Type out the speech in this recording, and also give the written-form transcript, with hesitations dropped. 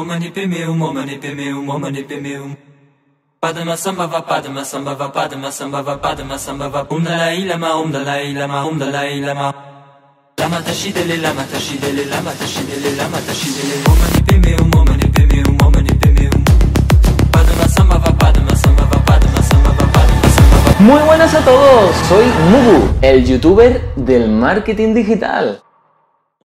Padma sambhava padma sambhava padma sambhava padma sambhava Om Dalai Lama Om Dalai Lama Om Dalai Lama Lama tashidele lama tashidele lama tashidele lama tashidele Om mani padme Om mani padme Om mani padme Padma sambhava padma sambhava padma sambhava padma sambhava. Muy buenas a todos, soy Mugu, el youtuber del marketing digital.